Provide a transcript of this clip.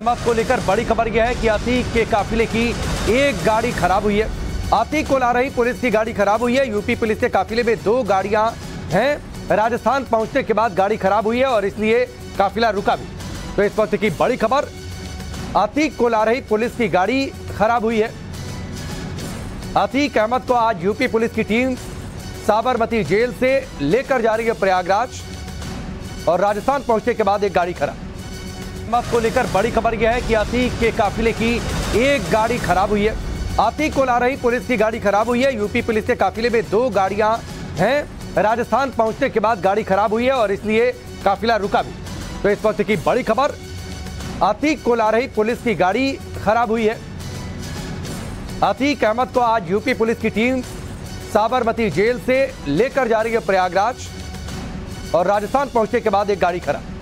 मौत को लेकर बड़ी खबर यह है कि अतीक के काफिले की एक गाड़ी खराब हुई है। अतीक को ला रही पुलिस की गाड़ी खराब हुई है। यूपी पुलिस के काफिले में 2 गाड़ियां हैं। राजस्थान पहुंचने के बाद गाड़ी खराब हुई है और इसलिए काफिला रुका भी। तो इस वक्त की बड़ी खबर, अतीक को ला रही पुलिस की गाड़ी खराब हुई है। अतीक अहमद को आज यूपी पुलिस की टीम साबरमती जेल से लेकर जा रही है प्रयागराज और राजस्थान पहुंचने के बाद एक गाड़ी खराब। मौत को लेकर बड़ी खबर यह है कि अतीक के काफिले की एक गाड़ी खराब हुई है। अतीक को ला रही पुलिस की गाड़ी खराब हुई है। यूपी पुलिस के काफिले में 2 गाड़ियां हैं। राजस्थान पहुंचने के बाद गाड़ी खराब हुई है और इसलिए काफिला रुका भी। तो इस वक्त की बड़ी खबर, अतीक को ला रही पुलिस की गाड़ी खराब हुई है। अतीक अहमद को आज यूपी पुलिस की टीम साबरमती जेल से लेकर जा रही है प्रयागराज और राजस्थान पहुंचने के बाद एक गाड़ी खराब।